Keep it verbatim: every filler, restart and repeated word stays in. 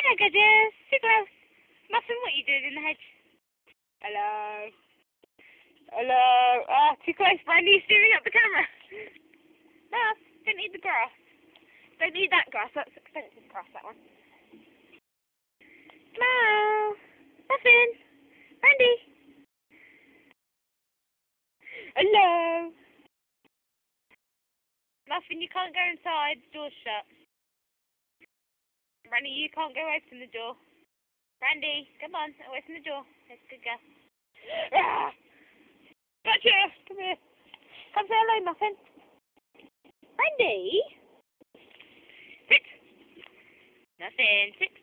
Hello, gadgets. Too close. Muffin, what are you doing in the hedge? Hello. Hello. Ah, too close. Brandy's steering up the camera. No, don't need the grass. Don't need that grass. That's expensive grass, that one. Hello. Muffin. Brandy. Hello. Muffin, you can't go inside. The door's shut. Brandy, you can't go open the door. Brandy, come on, away from the door. That's a good girl. Ah! Gotcha! Come here. Come say hello, Muffin. Brandy? Sit. Muffin, sit.